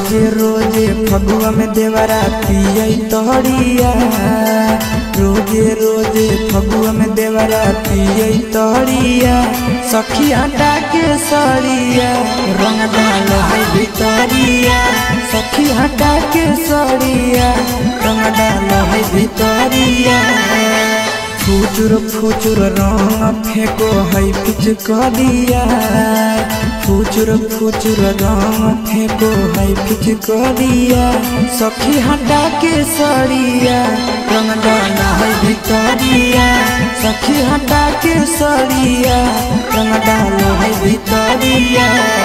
रोजे रोजे फगुआ में देवरा पिया तोड़िया, रोजे रोजे फगुआ में देवरा पिया तोड़िया। सखी हटा के सड़िया रंग डाल है भितरिया, सखी हटा के सड़िया रंग डाल है भितरिया। फुचुर फुचुर रंग फेंको है पिचकारिया, फुचुर फुचुर रंग फेंको है पिचकारिया। सखी हटा के सड़िया रंग डाला है भितरिया, सखी हटा के सड़िया रंग डाला है भितरिया।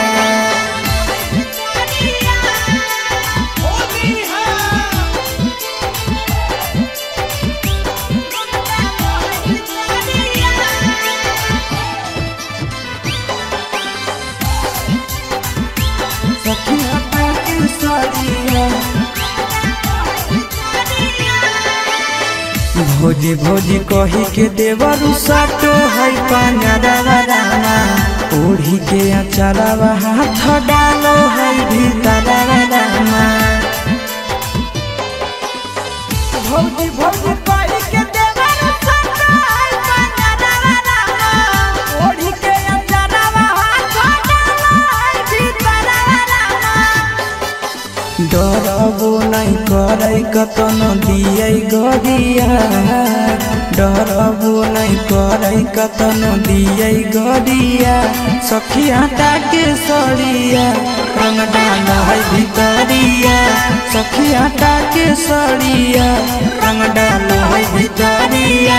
भोजी भोजी कही के देवरु साटो है पाना, ओढ़ी के अचारवा हाथ डालो है भीतरवा। भोजी भोजी कही के देवरु साटो है पाना, ओढ़ी के अचारवा हाथ डालो है भीतरवा। डरबो नहीं करे कतनो दिए गरिया, डरबो नहीं करे कतनो दिए गरिया। सखी हटा के सड़िया रंग डाला है भितरिया, सखी हटा के सड़िया रंग डाला है भितरिया।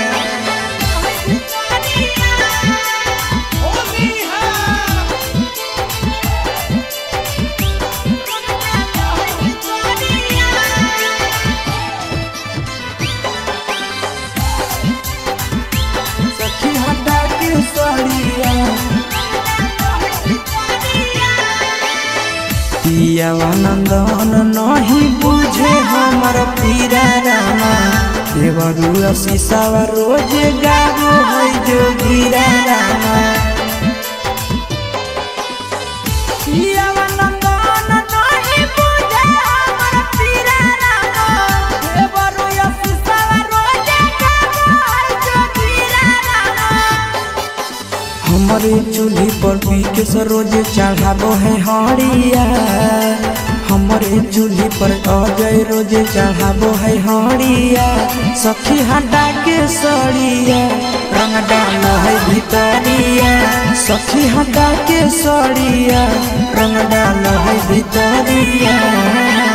पियावा नंदन नहीं बुझे हमर पीरा रामा, देवरुआ शीशावा रोजे गावो है जो गिरा रामा। पियावा नंदन नहीं बुझे हमर पीरा रामा, देवरुआ शीशावा रोजे गावो है जो गिरा रामा। हमारे चूल्ही पर पीके से रोजे चढ़ाबो है हड़िया, हमारे चूल्ही पर अजय रोजे चढ़ाबो है हड़िया। सखी हटा के सड़िया रंग डाल है भितरिया, सखी हटा के सड़िया रंग डाल है भितरिया।